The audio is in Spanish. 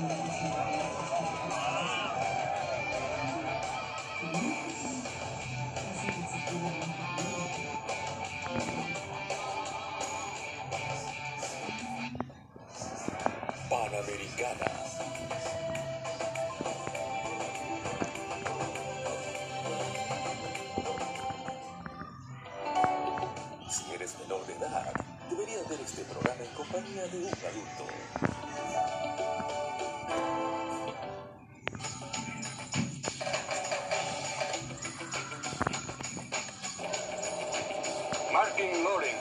Panamericana. Si eres menor de edad, deberías ver este programa en compañía de un adulto. Martin Lawrence